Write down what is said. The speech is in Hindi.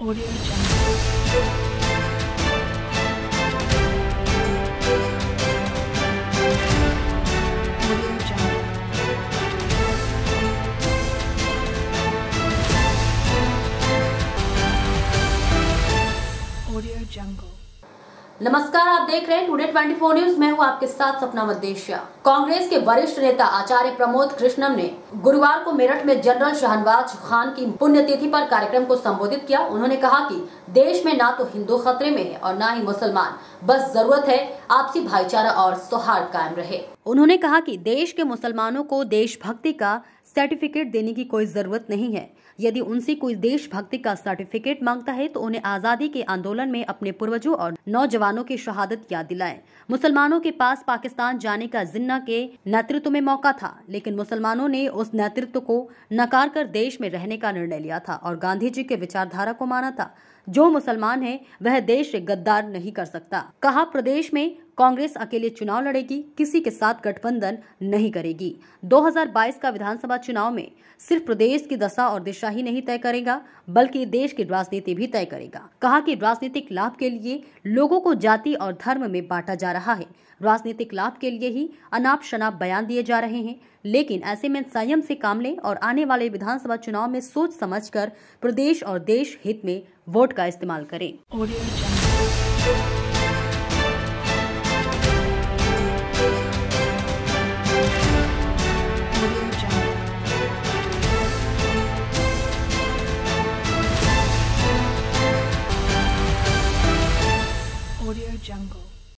Audio Jungle. Audio Jungle. Audio Jungle. नमस्कार, आप देख रहे हैं टुडे 24 न्यूज। मैं हूं आपके साथ सपना मदेशिया। कांग्रेस के वरिष्ठ नेता आचार्य प्रमोद कृष्णम ने गुरुवार को मेरठ में जनरल शहनवाज खान की पुण्यतिथि पर कार्यक्रम को संबोधित किया। उन्होंने कहा कि देश में ना तो हिंदू खतरे में है और ना ही मुसलमान, बस जरूरत है आपसी भाईचारा और सौहार्द कायम रहे। उन्होंने कहा कि देश के मुसलमानों को देशभक्ति का सर्टिफिकेट देने की कोई जरूरत नहीं है। यदि उनसे कोई देशभक्ति का सर्टिफिकेट मांगता है तो उन्हें आजादी के आंदोलन में अपने पूर्वजों और नौजवानों की शहादत याद दिलाएं। मुसलमानों के पास पाकिस्तान जाने का जिन्ना के नेतृत्व में मौका था, लेकिन मुसलमानों ने उस नेतृत्व को नकार कर देश में रहने का निर्णय लिया था और गांधी जी के विचारधारा को माना था। जो मुसलमान है वह देश से गद्दार नहीं कर सकता। कहा, प्रदेश में कांग्रेस अकेले चुनाव लड़ेगी, किसी के साथ गठबंधन नहीं करेगी। 2022 का विधानसभा चुनाव में सिर्फ प्रदेश की दशा और दिशा ही नहीं तय करेगा, बल्कि देश की राजनीति भी तय करेगा। कहा कि राजनीतिक लाभ के लिए लोगों को जाति और धर्म में बांटा जा रहा है। राजनीतिक लाभ के लिए ही अनाप शनाप बयान दिए जा रहे हैं, लेकिन ऐसे में संयम से काम लें और आने वाले विधानसभा चुनाव में सोच समझकर प्रदेश और देश हित में वोट का इस्तेमाल करें। Audio Jungle.